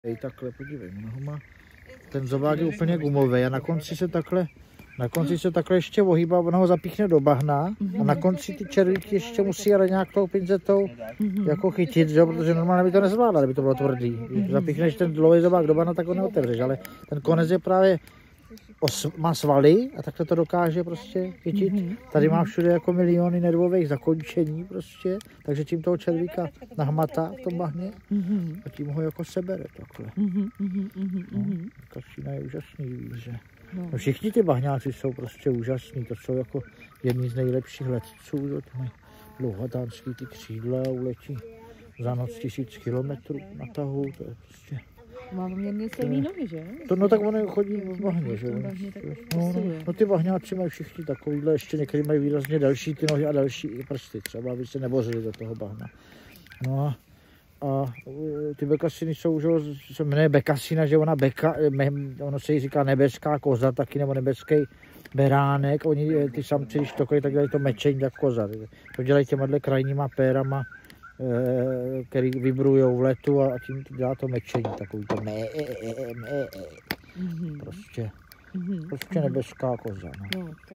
Ej, takhle, podívej, ona ho má. Ten zobák je úplně gumový a na konci se takhle ještě ohýbá, ona ho zapíchne do bahna a na konci ty červíky ještě musí ale nějak tou pinzetou jako chytit, že? Protože normálně by to nezvládla, kdyby to bylo tvrdý. Když zapíchneš ten dlouhý zobák do bahna, tak ho neotevřeš, ale ten konec je právě má svaly a takhle to dokáže prostě chytit. Tady má všude jako miliony nervových zakončení prostě, takže tím toho červíka nahmatá v tom bahně a tím ho jako sebere takhle. Kačína je úžasný zvíře. No, všichni ty bahňáci jsou prostě úžasní, to jsou jako jedni z nejlepších letců, dlouhatánský ty křídla uletí za noc 1000 kilometrů na tahu, to je prostě... Má poměrně silný nohy, že? No tak oni chodí v bahně, že? No ty bahňáci mají všichni takovýhle, ještě některý mají výrazně delší ty nohy a delší prsty, třeba aby se nebořili do toho bahna. No a ty bekasiny jsou, že se jmenuje bekasina, že ono se jí říká nebeská koza taky, nebo nebeský beránek, oni ty samci, když tokají, tak dělají to mečení jak koza. To dělají těma krajníma pérama, který vibrujou v letu a tím dělá to mečení, takový to prostě nebeská koza. No.